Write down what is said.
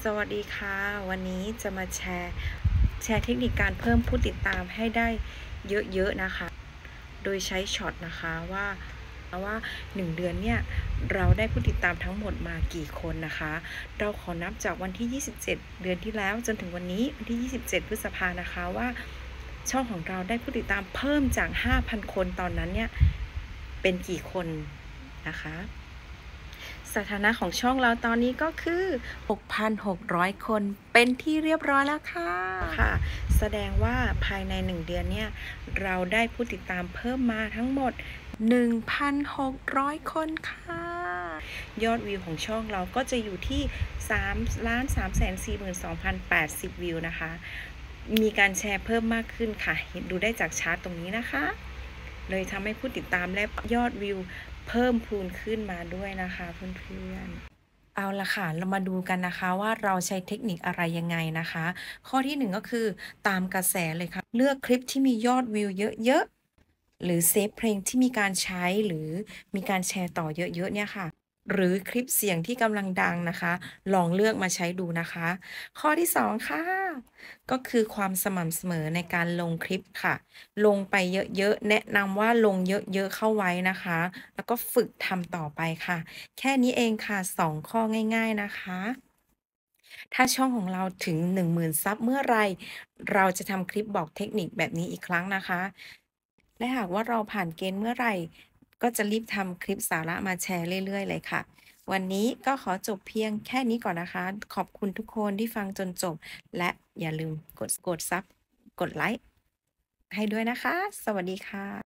สวัสดีค่ะวันนี้จะมาแชร์เทคนิคการเพิ่มผู้ติดตามให้ได้เยอะๆนะคะโดยใช้ช็อตนะคะว่า1เดือนเนี่ยเราได้ผู้ติดตามทั้งหมดมากี่คนนะคะเราขอนับจากวันที่27เดือนที่แล้วจนถึงวันนี้วันที่27พฤษภานะคะว่าช่องของเราได้ผู้ติดตามเพิ่มจาก 5,000 คนตอนนั้นเนี่ยเป็นกี่คนนะคะสถานะของช่องเราตอนนี้ก็คือ 6,600 คนเป็นที่เรียบร้อยแล้วค่ะแสดงว่าภายใน1เดือนเนี่ยเราได้ผู้ติดตามเพิ่มมาทั้งหมด 1,600 คนค่ะยอดวิวของช่องเราก็จะอยู่ที่ 3,342,080 วิวนะคะมีการแชร์เพิ่มมากขึ้นค่ะดูได้จากชาร์ตตรงนี้นะคะเลยทำให้ผู้ติดตามและยอดวิวเพิ่มพูนขึ้นมาด้วยนะคะเพื่อนๆเอาละค่ะเรามาดูกันนะคะว่าเราใช้เทคนิคอะไรยังไงนะคะข้อที่1ก็คือตามกระแสเลยค่ะเลือกคลิปที่มียอดวิวเยอะๆหรือเซฟเพลงที่มีการใช้หรือมีการแชร์ต่อเยอะๆเนี่ยค่ะหรือคลิปเสียงที่กำลังดังนะคะลองเลือกมาใช้ดูนะคะข้อที่2ค่ะก็คือความสม่ำเสมอในการลงคลิปค่ะ ลงไปเยอะๆแนะนำว่าลงเยอะๆเข้าไว้นะคะ แล้วก็ฝึกทำต่อไปค่ะ แค่นี้เองค่ะ2ข้อง่ายๆนะคะ ถ้าช่องของเราถึง10,000ซับเมื่อไรเราจะทำคลิปบอกเทคนิคแบบนี้อีกครั้งนะคะและหากว่าเราผ่านเกณฑ์เมื่อไรก็จะรีบทำคลิปสาระมาแชร์เรื่อยๆเลยค่ะ วันนี้ก็ขอจบเพียงแค่นี้ก่อนนะคะ ขอบคุณทุกคนที่ฟังจนจบ และอย่าลืมกดซับกดไลค์ให้ด้วยนะคะ สวัสดีค่ะ